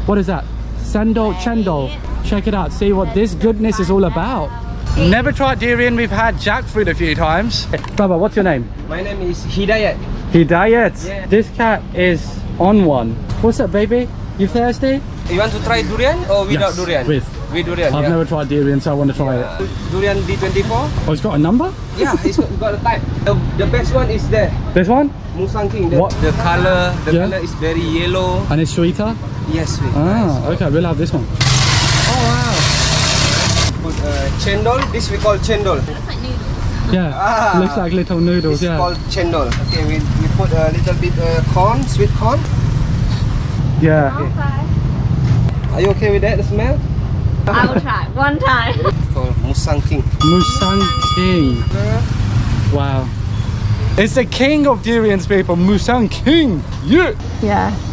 What is that? Sandal chendol. Check it out. See what this goodness is all about. Never tried durian. We've had jackfruit a few times. Baba, what's your name? My name is Hidayat. Hidayat. Yeah. This cat is on one. What's up, baby? You thirsty? You want to try durian or without durian? With durian. I've never tried durian, so I want to try it. Durian D24. Oh, it's got a number? Yeah, it's got a type. The best one is there. This one? Musang King. What? The color is very yellow. And it's sweeter? Yes, sweet. Ah, nice. Okay, we'll have this one. Oh, wow. Put chendol. This we call chendol. Yeah, looks like little noodles. This yeah. is called chendol. Okay, we put a little bit corn, sweet corn. Yeah. Okay. Are you okay with that, the smell? I will try one time. Called Musang King. Musang King. Wow. It's the king of durians, people. Musang King. Yeah. Yeah.